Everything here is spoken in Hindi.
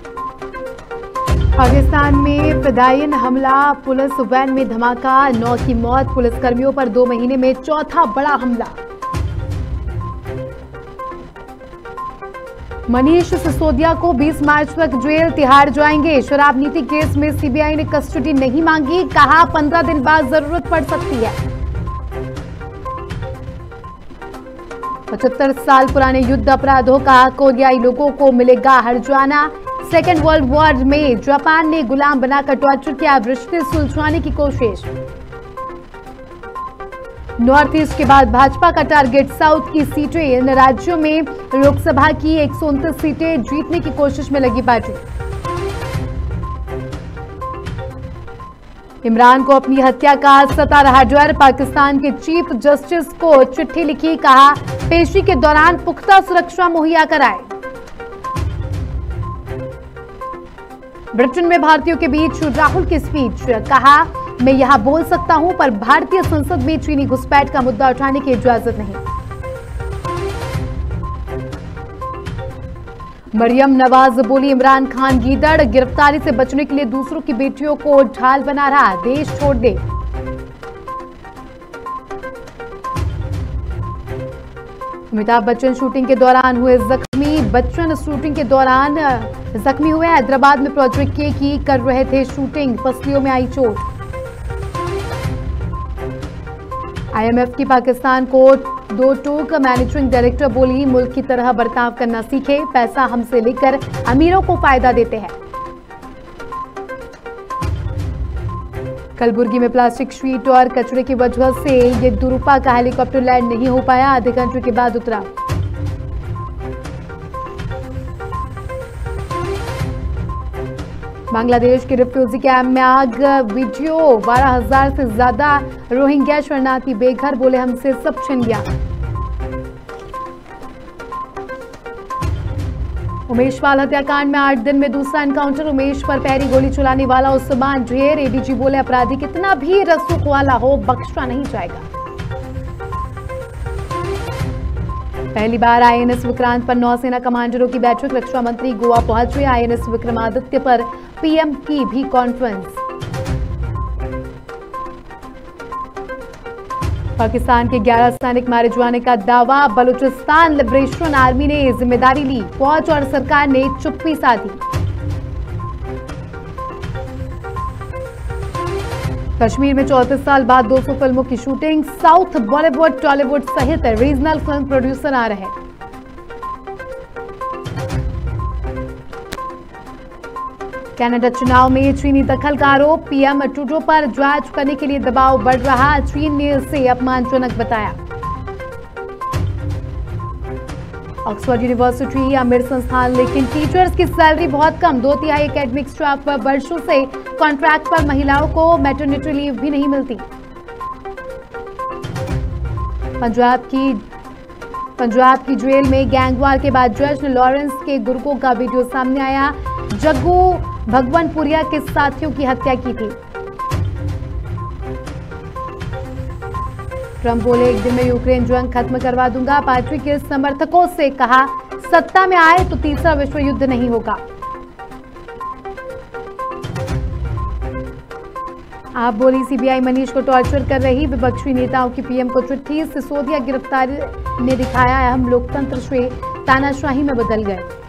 पाकिस्तान में फिदायिन हमला, पुलिस वैन में धमाका, 9 की मौत, पुलिसकर्मियों पर 2 महीने में चौथा बड़ा हमला। मनीष सिसोदिया को 20 मार्च तक जेल तिहाड़ जाएंगे। शराब नीति केस में सीबीआई ने कस्टडी नहीं मांगी, कहा 15 दिन बाद जरूरत पड़ सकती है। 75 साल पुराने युद्ध अपराधों का कोरियाई लोगों को मिलेगा हर्जाना। सेकेंड वर्ल्ड वॉर में जापान ने गुलाम बनाकर टॉर्चर किया, रिश्ते सुलझाने की कोशिश। नॉर्थ ईस्ट के बाद भाजपा का टारगेट साउथ की सीटें। इन राज्यों में लोकसभा की 129 सीटें जीतने की कोशिश में लगी पार्टी। इमरान को अपनी हत्या का सता रहा डर, पाकिस्तान के चीफ जस्टिस को चिट्ठी लिखी, कहा पेशी के दौरान पुख्ता सुरक्षा मुहैया कराए। ब्रिटेन में भारतीयों के बीच राहुल की स्पीच, कहा मैं यहां बोल सकता हूं पर भारतीय संसद में चीनी घुसपैठ का मुद्दा उठाने की इजाजत नहीं। मरियम नवाज बोली इमरान खान गीदड़, गिरफ्तारी से बचने के लिए दूसरों की बेटियों को ढाल बना रहा, देश छोड़ दे। अमिताभ बच्चन शूटिंग के दौरान हुए जख्मी, बच्चन शूटिंग के दौरान जख्मी हुए। हैदराबाद में प्रोजेक्ट के की कर रहे थे शूटिंग, पसलियों में आई चोट। आईएमएफ की पाकिस्तान को 2 टूक, मैनेजिंग डायरेक्टर बोली मुल्क की तरह बर्ताव करना सीखे, पैसा हमसे लेकर अमीरों को फायदा देते हैं। कलबुर्गी में प्लास्टिक शीट और कचरे की वजह से ये दुरुपा का हेलीकॉप्टर लैंड नहीं हो पाया, आधे घंटे के बाद उतरा। बांग्लादेश के रिफ्यूजी कैंप में आग, वीडियो, 12,000 से ज्यादा रोहिंग्या शरणार्थी बेघर, बोले हमसे सब छिन गया। उमेश पाल हत्याकांड में 8 दिन में दूसरा एनकाउंटर, उमेश पर पहली गोली चलाने वाला उस्मान ढेर, एडीजी बोले अपराधी कितना भी रसूख वाला हो बख्शा नहीं जाएगा। पहली बार आईएनएस विक्रांत पर नौसेना कमांडरों की बैठक, रक्षा मंत्री गोवा पहुंचे, आईएनएस विक्रमादित्य पर पीएम की भी कॉन्फ्रेंस। पाकिस्तान के 11 सैनिक मारे जाने का दावा, बलूचिस्तान लिबरेशन आर्मी ने जिम्मेदारी ली, फौज और सरकार ने चुप्पी साधी। कश्मीर में 34 साल बाद 200 फिल्मों की शूटिंग, साउथ बॉलीवुड टॉलीवुड सहित रीजनल फिल्म प्रोड्यूसर आ रहे। कनाडा चुनाव में चीनी दखल का आरोप, पीएम ट्रूडो पर जांच करने के लिए दबाव बढ़ रहा, चीन ने इसे अपमानजनक बताया। ऑक्सफोर्ड यूनिवर्सिटी अमीर संस्थान, लेकिन टीचर्स की सैलरी बहुत कम, 2/3 एकेडमिक स्टाफ पर वर्षों से कॉन्ट्रैक्ट पर महिलाओं को मैटरनिटी लीव भी नहीं मिलती। पंजाब की जेल में गैंगवार के बाद जज लॉरेंस के गुर्गों का वीडियो सामने आया, जग्गू भगवानपुरिया के साथियों की हत्या की थी। ट्रंप बोले एक दिन में यूक्रेन जंग खत्म करवा दूंगा, पार्टी के समर्थकों से कहा सत्ता में आए तो तीसरा विश्व युद्ध नहीं होगा। आप बोली सीबीआई मनीष को टॉर्चर कर रही, विपक्षी नेताओं की पीएम को चिट्ठी, सिसोदिया गिरफ्तारी ने दिखाया हम लोकतंत्र से तानाशाही में बदल गए।